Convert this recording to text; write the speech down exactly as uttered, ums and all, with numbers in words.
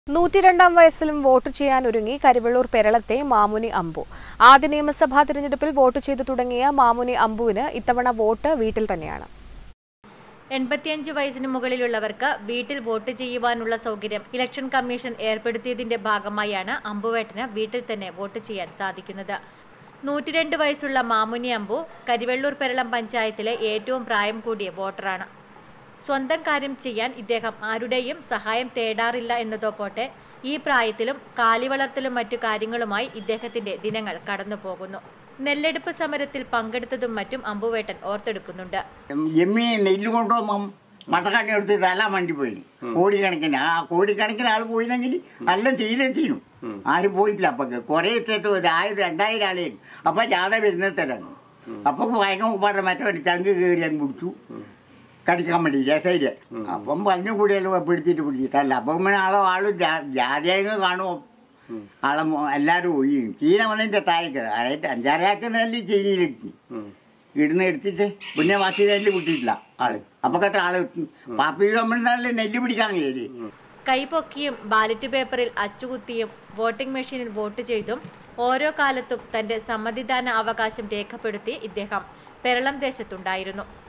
നൂറ്റിരണ്ടാം വയസ്സിലും വോട്ട് ചെയ്യാൻ ഒരുങ്ങി കരിവെള്ളൂർ പെരളത്തെ മാമുനി അമ്പു. ആദ്യ നിയമസഭാ തിരഞ്ഞെടുപ്പിൽ വോട്ട് ചെയ്തു തുടങ്ങിയ മാമുനി അമ്പുവിന് ഇത്തവണ വോട്ട് വീട്ടിൽ തന്നെയാണ്. എൺപത്തിയഞ്ച് വയസ്സിന് മുകളിലുള്ളവർക്ക് വീട്ടിൽ വോട്ട് ചെയ്യുവാനുള്ള സൗകര്യം ഇലക്ഷൻ കമ്മീഷൻ ഏർപ്പെടുത്തിയതിന്റെ ഭാഗമായാണ് അമ്പുവേട്ടന് വീട്ടിൽ തന്നെ വോട്ട് ചെയ്യാൻ സാധിക്കുന്നത്. നൂറ്റിരണ്ട് വയസ്സുള്ള മാമുനി അമ്പു കരിവെള്ളൂർ പെരളം പഞ്ചായത്തിലെ ഏറ്റവും പ്രായം കൂടിയ വോട്ടറാണ്. സ്വന്തം കാര്യം ചെയ്യാൻ ഇദ്ദേഹം ആരുടെയും സഹായം തേടാറില്ല എന്നതോ പോട്ടെ, ഈ പ്രായത്തിലും കാലി വളർത്തലും മറ്റു കാര്യങ്ങളുമായി ഇദ്ദേഹത്തിന്റെ ദിനങ്ങൾ കടന്നു പോകുന്നു. നെല്ലെടുപ്പ് സമരത്തിൽ പങ്കെടുത്തതും മറ്റും അമ്പുവേട്ടൻ ഓർത്തെടുക്കുന്നുണ്ട്. നെല്ല് കൊണ്ടുപോകുമ്പം മട്ടക്കാട്ടി എടുത്ത് തല വണ്ടി പോയി കോടിക്കണക്കിന് ആ കോടിക്കണക്കിന് ആൾ പോയിന്നെങ്കിൽ നല്ല തീരെത്തിനും ആരും പോയിട്ടില്ല. അപ്പൊ കുറെ എത്തേത്ത് ആയിരം രണ്ടായിരം ആളെ അപ്പൊ ജാഥ വരുന്നത് തരാന്ന് അപ്പൊ ഭയങ്കര ഉപ്പാടെ മറ്റേ ചങ്ക് കയറി അങ്ങ് പിടിച്ചു കടിക്കാൻ വേണ്ടി രസയില്. അപ്പം പറഞ്ഞു കൂടിയല്ലോ പിടിച്ചിട്ട് പിടിച്ചിട്ടല്ല. അപ്പം ആളോ ആള് ജാതിയങ്ങ് കാണുമോ ആളെ എല്ലാവരും ഒഴിയും. ചീന വന്നതിന്റെ താഴേക്ക് അതായത് അഞ്ചാറാക്കുന്നതല്ലേ ചീനിയിലിട്ട് ഇടുന്ന് എടുത്തിട്ട് പിന്നെ വാസി നെല്ല് വിട്ടിട്ടില്ല ആള്. അപ്പൊക്കത്ര ആള് പാപ്പിയിലെ നെല്ല് പിടിക്കാൻ കയറി. കൈപൊക്കിയും ബാലറ്റ് പേപ്പറിൽ അച്ചുകുത്തിയും വോട്ടിംഗ് മെഷീനിൽ വോട്ട് ചെയ്തും ഓരോ കാലത്തും തന്റെ സമ്മതിദാന അവകാശം രേഖപ്പെടുത്തി ഇദ്ദേഹം പെരളം ദേശത്തുണ്ടായിരുന്നു.